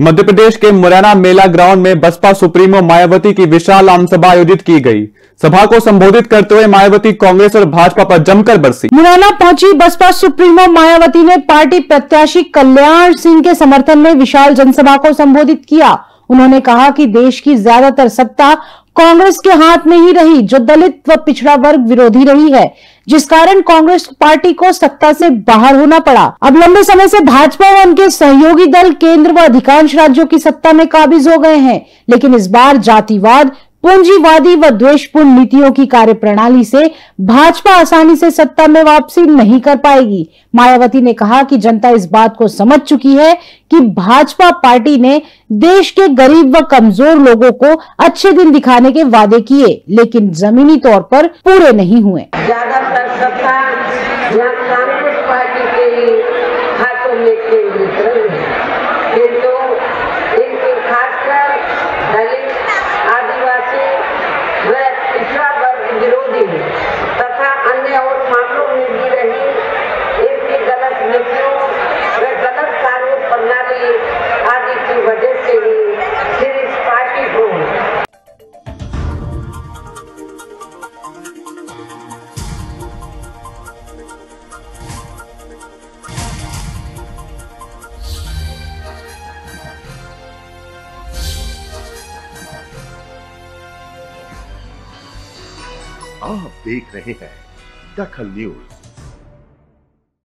मध्य प्रदेश के मुरैना मेला ग्राउंड में बसपा सुप्रीमो मायावती की विशाल आमसभा आयोजित की गई। सभा को संबोधित करते हुए मायावती कांग्रेस और भाजपा पर जमकर बरसी। मुरैना पहुंची बसपा सुप्रीमो मायावती ने पार्टी प्रत्याशी कल्याण सिंह के समर्थन में विशाल जनसभा को संबोधित किया। उन्होंने कहा कि देश की ज्यादातर सत्ता कांग्रेस के हाथ में ही रही, जो दलित व पिछड़ा वर्ग विरोधी रही है, जिस कारण कांग्रेस पार्टी को सत्ता से बाहर होना पड़ा। अब लंबे समय से भाजपा व उनके सहयोगी दल केंद्र व अधिकांश राज्यों की सत्ता में काबिज हो गए हैं, लेकिन इस बार जातिवाद, पूंजीवादी व द्वेषपूर्ण नीतियों की कार्यप्रणाली से भाजपा आसानी से सत्ता में वापसी नहीं कर पाएगी। मायावती ने कहा कि जनता इस बात को समझ चुकी है कि भाजपा पार्टी ने देश के गरीब व कमजोर लोगों को अच्छे दिन दिखाने के वादे किए, लेकिन जमीनी तौर पर पूरे नहीं हुए। ज्यादातर सत्ता यहाँ कांग्रेस पार्टी के हाथों में केंद्रित रही है, किंतु इनके खासकर दलित, आदिवासी व पिछड़ा वर्ग विरोधी तथा अन्य और मामलों में भी रही इनकी गलत नीतियों व गलत कार्य प्रणाली आदि की वजह से ही फिर इस पार्टी को आप देख रहे हैं दखल न्यूज।